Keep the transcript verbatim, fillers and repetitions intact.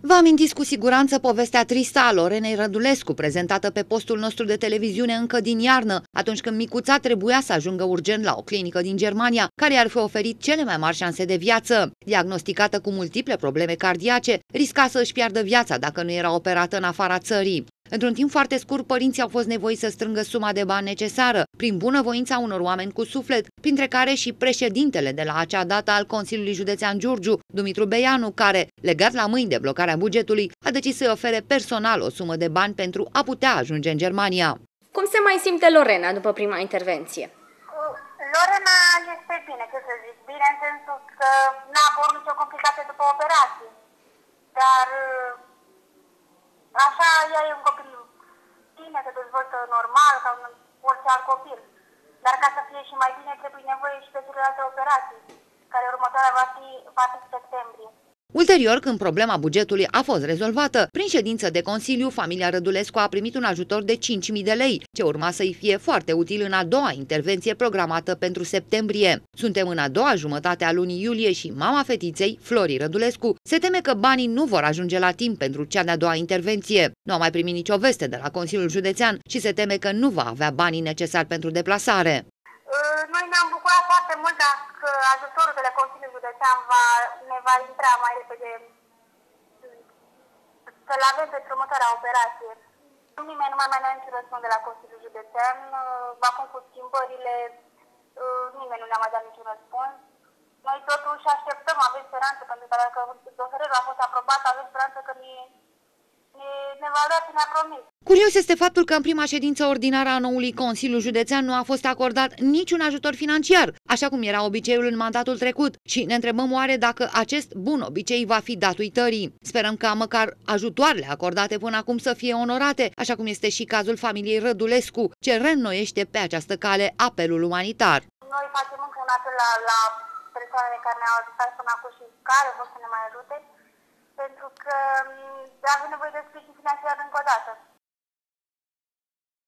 Vă amintiți cu siguranță povestea tristă a Lorenei Rădulescu, prezentată pe postul nostru de televiziune încă din iarnă, atunci când micuța trebuia să ajungă urgent la o clinică din Germania, care i-ar fi oferit cele mai mari șanse de viață. Diagnosticată cu multiple probleme cardiace, risca să își piardă viața dacă nu era operată în afara țării. Într-un timp foarte scurt, părinții au fost nevoiți să strângă suma de bani necesară, prin bunăvoința unor oameni cu suflet, printre care și președintele de la acea dată al Consiliului Județean Giurgiu, Dumitru Beianu, care, legat la mâini de blocarea bugetului, a decis să-i ofere personal o sumă de bani pentru a putea ajunge în Germania. Cum se mai simte Lorena după prima intervenție? Lorena este bine, ce să zic, bine în sensul că n-a apărut nicio complicație după operație, dar așa, ea e un copil bine, se dezvoltă normal, ca un orice alt copil. Dar ca să fie și mai bine, trebuie nevoie și de celelalte operații, care următoarea va fi, va fi septembrie. Ulterior, când problema bugetului a fost rezolvată, prin ședință de Consiliu, familia Rădulescu a primit un ajutor de cinci mii de lei, ce urma să-i fie foarte util în a doua intervenție programată pentru septembrie. Suntem în a doua jumătate a lunii iulie și mama fetiței, Flori Rădulescu, se teme că banii nu vor ajunge la timp pentru cea de-a doua intervenție. Nu a mai primit nicio veste de la Consiliul Județean și se teme că nu va avea banii necesari pentru deplasare. Noi ne-am bucurat foarte mult dacă ajutorul de la Consiliul Județean va, ne va intra mai repede, să-l avem pentru următoarea operație. Nimeni nu mai mai are niciun răspuns de la Consiliul Județean, acum cu schimbările, nimeni nu ne-a mai dat niciun răspuns. Noi totuși așteptăm, avem speranță, pentru că dacă dosarul a fost aprobat, avem speranță că ne, ne, ne va lua ce ne-a promis. Curios este faptul că în prima ședință ordinară a noului Consiliu Județean nu a fost acordat niciun ajutor financiar, așa cum era obiceiul în mandatul trecut, și ne întrebăm oare dacă acest bun obicei va fi dat uitării. Sperăm ca măcar ajutoarele acordate până acum să fie onorate, așa cum este și cazul familiei Rădulescu, ce reînnoiește pe această cale apelul umanitar. Noi facem încă un apel la, la persoanele care ne-au ajutat până acum și care vor să ne mai ajute.